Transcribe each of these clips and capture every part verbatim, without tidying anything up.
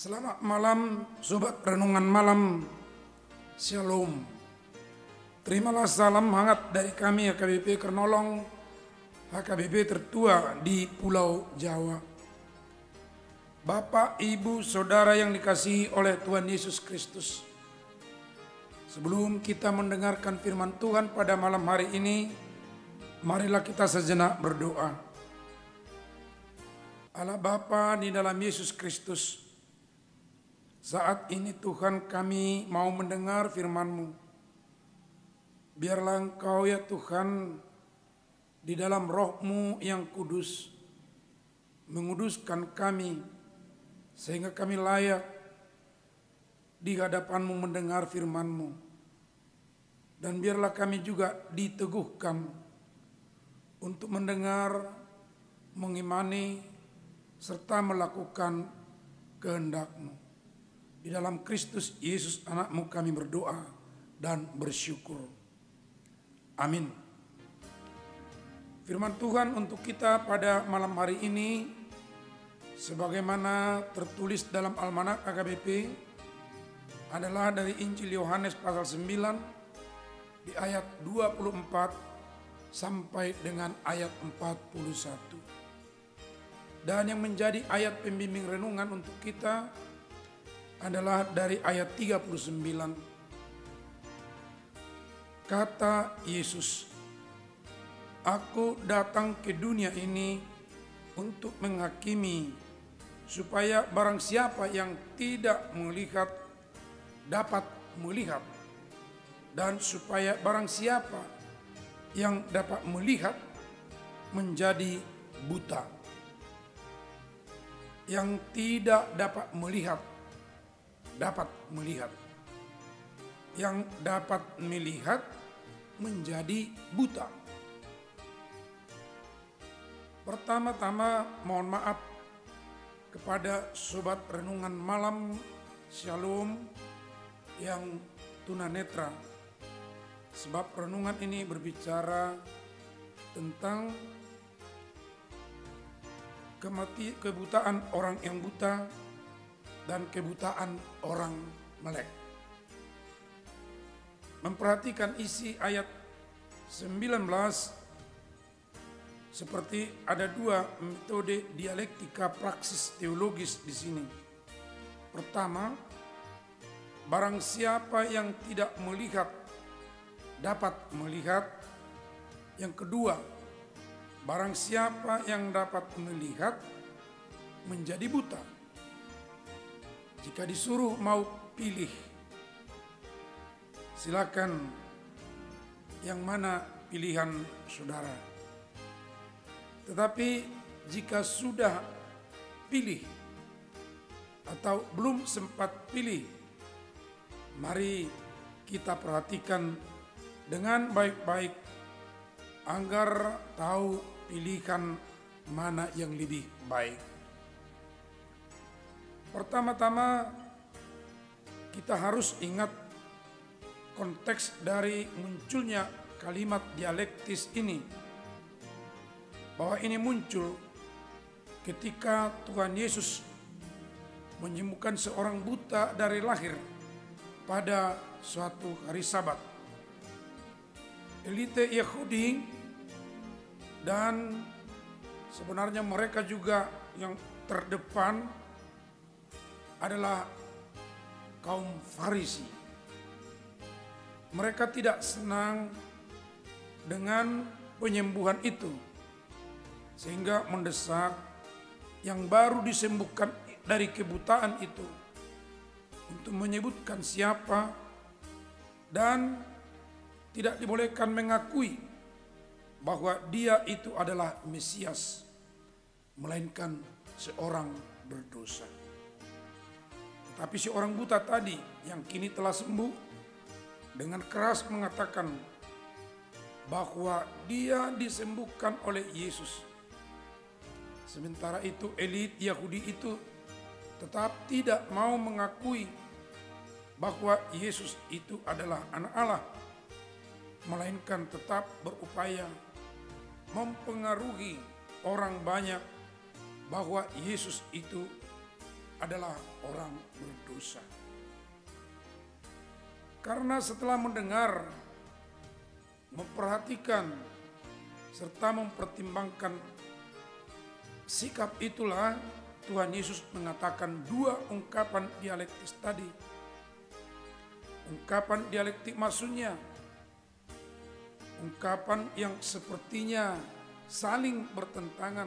Selamat malam Sobat Renungan Malam, Shalom. Terimalah salam hangat dari kami H K B P Kernolong, H K B P tertua di Pulau Jawa. Bapak, Ibu, Saudara yang dikasihi oleh Tuhan Yesus Kristus. Sebelum kita mendengarkan firman Tuhan pada malam hari ini, marilah kita sejenak berdoa. Allah Bapa di dalam Yesus Kristus, saat ini Tuhan kami mau mendengar firman-Mu. Biarlah Engkau ya Tuhan di dalam roh-Mu yang kudus menguduskan kami sehingga kami layak di hadapan-Mu mendengar firman-Mu. Dan biarlah kami juga diteguhkan untuk mendengar, mengimani, serta melakukan kehendak-Mu. Di dalam Kristus Yesus anak-Mu kami berdoa dan bersyukur. Amin. Firman Tuhan untuk kita pada malam hari ini, sebagaimana tertulis dalam Almanak H K B P, adalah dari Injil Yohanes pasal sembilan di ayat dua puluh empat sampai dengan ayat empat puluh satu. Dan yang menjadi ayat pembimbing renungan untuk kita adalah dari ayat tiga puluh sembilan. Kata Yesus, "Aku datang ke dunia ini untuk menghakimi, supaya barang siapa yang tidak melihat dapat melihat, dan supaya barang siapa yang dapat melihat menjadi buta." Yang tidak dapat melihat dapat melihat, yang dapat melihat menjadi buta. Pertama-tama mohon maaf kepada Sobat Renungan Malam Shalom yang tunanetra, sebab renungan ini berbicara tentang kemati, kebutaan orang yang buta dan kebutaan orang melek. Memperhatikan isi ayat sembilan belas, seperti ada dua metode dialektika praksis teologis di sini. Pertama, barang siapa yang tidak melihat dapat melihat. Yang kedua, barang siapa yang dapat melihat menjadi buta. Jika disuruh mau pilih, silakan yang mana pilihan saudara. Tetapi jika sudah pilih atau belum sempat pilih, mari kita perhatikan dengan baik-baik agar tahu pilihan mana yang lebih baik. Pertama-tama kita harus ingat konteks dari munculnya kalimat dialektis ini, bahwa ini muncul ketika Tuhan Yesus menyembuhkan seorang buta dari lahir pada suatu hari Sabat. Elite Yahudi dan sebenarnya mereka juga yang terdepan adalah kaum Farisi. Mereka tidak senang dengan penyembuhan itu, sehingga mendesak yang baru disembuhkan dari kebutaan itu untuk menyebutkan siapa, dan tidak dibolehkan mengakui bahwa dia itu adalah Mesias, melainkan seorang berdosa. Tapi si orang buta tadi yang kini telah sembuh dengan keras mengatakan bahwa dia disembuhkan oleh Yesus. Sementara itu elit Yahudi itu tetap tidak mau mengakui bahwa Yesus itu adalah anak Allah, melainkan tetap berupaya mempengaruhi orang banyak bahwa Yesus itu adalah orang berdosa. Karena setelah mendengar, memperhatikan, serta mempertimbangkan sikap itulah Tuhan Yesus mengatakan dua ungkapan dialektis tadi. Ungkapan dialektik maksudnya ungkapan yang sepertinya saling bertentangan,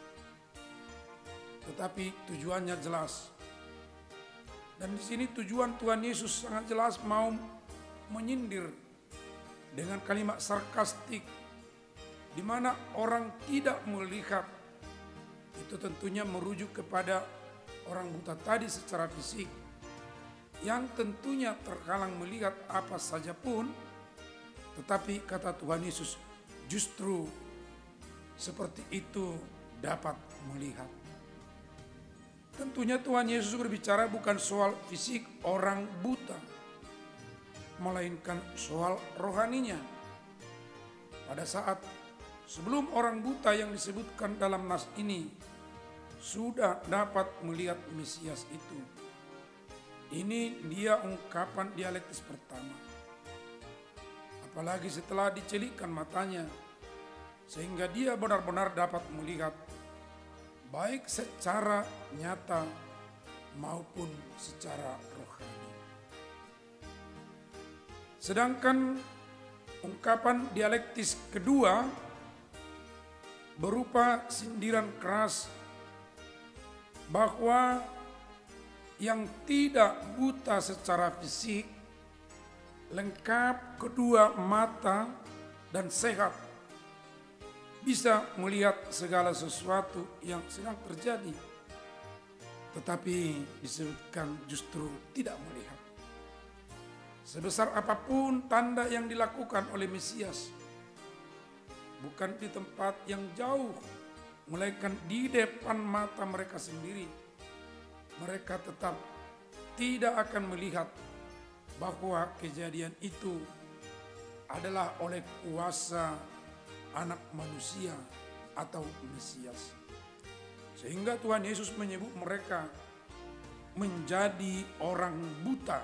tetapi tujuannya jelas. Dan di sini tujuan Tuhan Yesus sangat jelas, mau menyindir dengan kalimat sarkastik, di mana orang tidak melihat. Itu tentunya merujuk kepada orang buta tadi secara fisik, yang tentunya terhalang melihat apa saja pun, tetapi kata Tuhan Yesus justru seperti itu dapat melihat. Tentunya Tuhan Yesus berbicara bukan soal fisik orang buta, melainkan soal rohaninya. Pada saat sebelum orang buta yang disebutkan dalam nas ini sudah dapat melihat Mesias itu. Ini dia ungkapan dialektis pertama. Apalagi setelah dicelikkan matanya, sehingga dia benar-benar dapat melihat baik secara nyata maupun secara rohani. Sedangkan ungkapan dialektis kedua berupa sindiran keras bahwa yang tidak buta secara fisik, lengkap kedua mata dan sehat, bisa melihat segala sesuatu yang sedang terjadi, tetapi disebutkan justru tidak melihat. Sebesar apapun tanda yang dilakukan oleh Mesias, bukan di tempat yang jauh, melainkan di depan mata mereka sendiri, mereka tetap tidak akan melihat bahwa kejadian itu adalah oleh kuasa Anak manusia atau Mesias. Sehingga Tuhan Yesus menyebut mereka menjadi orang buta,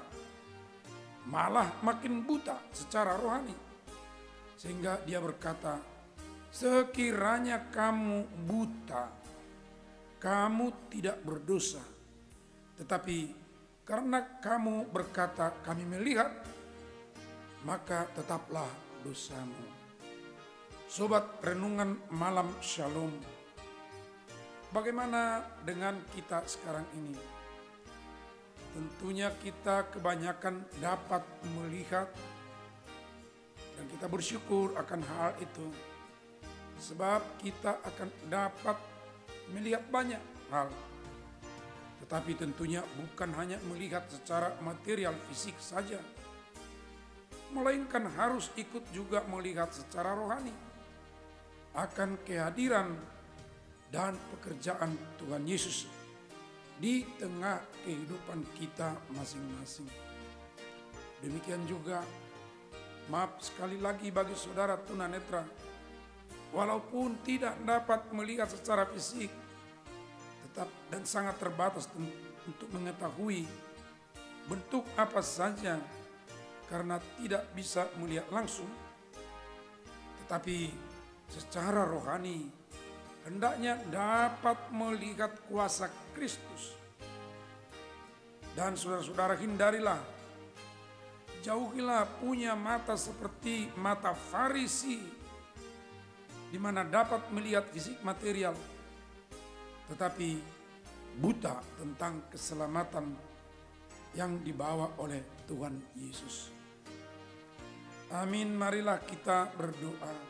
malah makin buta secara rohani. Sehingga dia berkata, sekiranya kamu buta, kamu tidak berdosa. Tetapi karena kamu berkata kami melihat, maka tetaplah dosamu. Sobat renungan malam Shalom, bagaimana dengan kita sekarang ini? Tentunya kita kebanyakan dapat melihat, dan kita bersyukur akan hal itu, sebab kita akan dapat melihat banyak hal. Tetapi tentunya bukan hanya melihat secara material fisik saja, melainkan harus ikut juga melihat secara rohani akan kehadiran dan pekerjaan Tuhan Yesus di tengah kehidupan kita masing-masing. Demikian juga, maaf sekali lagi bagi saudara tunanetra, walaupun tidak dapat melihat secara fisik, tetap dan sangat terbatas untuk mengetahui bentuk apa saja karena tidak bisa melihat langsung, tetapi secara rohani hendaknya dapat melihat kuasa Kristus. Dan saudara-saudara, hindarilah, jauhilah punya mata seperti mata Farisi, di mana dapat melihat fisik material, tetapi buta tentang keselamatan yang dibawa oleh Tuhan Yesus. Amin, marilah kita berdoa.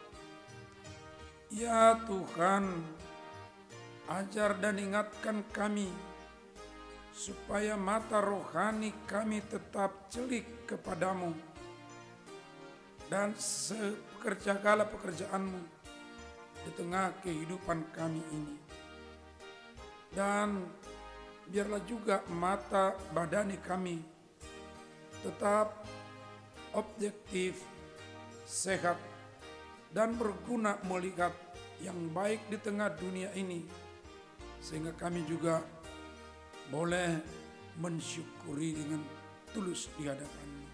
Ya Tuhan, ajar dan ingatkan kami, supaya mata rohani kami tetap celik kepadamu, dan sepekerja segala pekerjaan-Mu di tengah kehidupan kami ini. Dan biarlah juga mata badani kami tetap objektif, sehat, dan berguna melihat yang baik di tengah dunia ini, sehingga kami juga boleh mensyukuri dengan tulus di hadapan-Mu.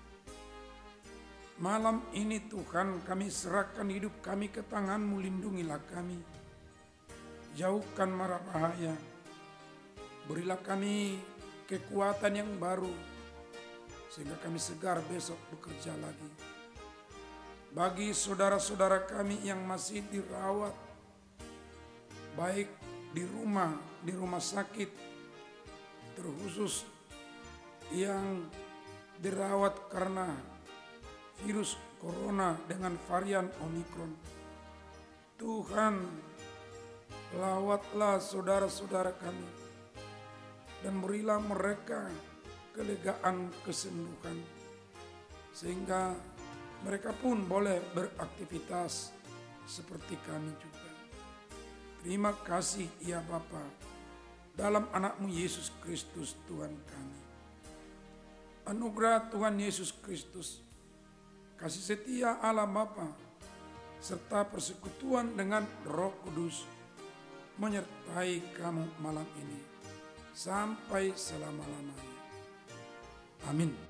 Malam ini Tuhan, kami serahkan hidup kami ke tangan-Mu, lindungilah kami. Jauhkan mara bahaya. Berilah kami kekuatan yang baru, sehingga kami segar besok bekerja lagi. Bagi saudara-saudara kami yang masih dirawat, baik di rumah, di rumah sakit, terkhusus yang dirawat karena virus corona dengan varian Omikron. Tuhan, lawatlah saudara-saudara kami dan berilah mereka kelegaan, kesembuhan, sehingga mereka pun boleh beraktivitas seperti kami juga. Terima kasih ya Bapa, dalam anak-Mu Yesus Kristus Tuhan kami. Anugerah Tuhan Yesus Kristus, kasih setia Allah Bapa, serta persekutuan dengan Roh Kudus menyertai kamu malam ini sampai selama-lamanya. Amin.